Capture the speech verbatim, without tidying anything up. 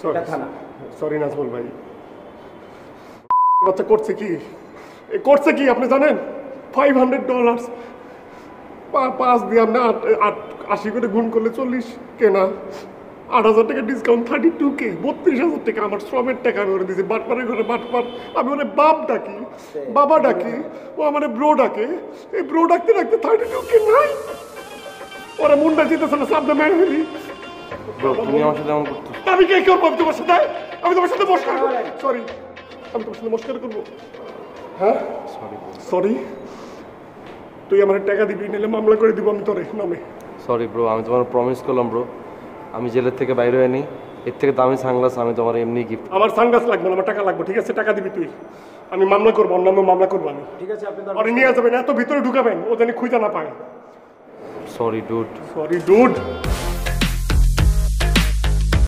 এটা থানা। সরি নাজমুল ভাই। বাচ্চা করছে কি এ করছে কি আপনি জানেন? ফাইভ হান্ড্রেড ডলার পাঁচ দিয়ে আপনি আট আট আশি করে গুণ করলে চল্লিশ কেনা আট হাজার টাকা ডিসকাউন্ট থার্টি টু কে বত্রিশ হাজার টাকা আমার শ্রমের টাকা আমি ওরে দিয়েছি বাটপারের ঘরে বাটপার আমি ওরে বাপ ডাকি বাবা ডাকি ও আমার ব্রো ডাকে এই ব্রো ডাকতে ডাকতে থার্টি টু কে নাই ওরা মুন্ডা জিতেছে না সামনে মেরে ফেলি তুমি আমার সাথে এমন করছো আমি কে করবো আমি তোমার সাথে আমি তোমার সাথে মস্কার করবো সরি আমি তোমার সাথে মস্কার করবো হ্যাঁ সরি সরি তুই আমার টাকা দিবি নাহলে মামলা করে দিব আমি তোরে নামে সরি ব্রো আমি তোমার প্রমিস করলাম ব্রো আমি জেলের থেকে বাইরে হয়নি এর থেকে দামি সানগ্লাস আমি তোমার এমনি গিফট আমার সানগ্লাস লাগবে না আমার টাকা লাগবে ঠিক আছে টাকা দিবি তুই আমি মামলা করবো অন্য মামলা করবো আমি ঠিক আছে আপনি আরে নিয়ে যাবেন এত ভিতরে ঢুকাবেন ও জানি খুঁজে না পায় সরি ডুড সরি ডুড